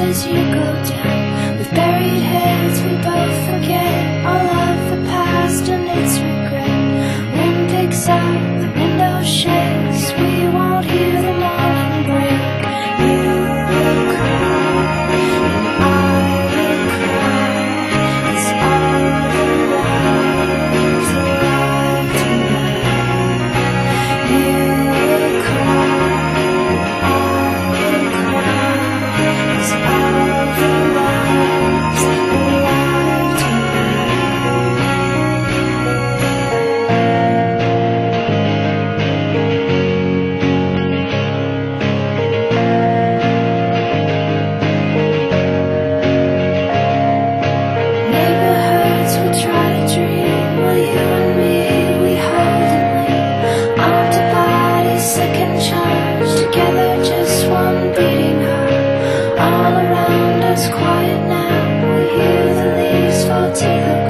as you go down. With buried heads we both forget all of the past and its regret. Wind picks up, the window shakes, we won't hear the morning break. You will cry and I will cry, 'cause all the lives alive tonight. You will cry and I will cry, 'cause all the lives alive tonight. Neighborhoods we try to dream, while you and me, we hold and lean. Arm to body, second charge, together just one beating heart. All around us quiet now, we hear the leaves fall to the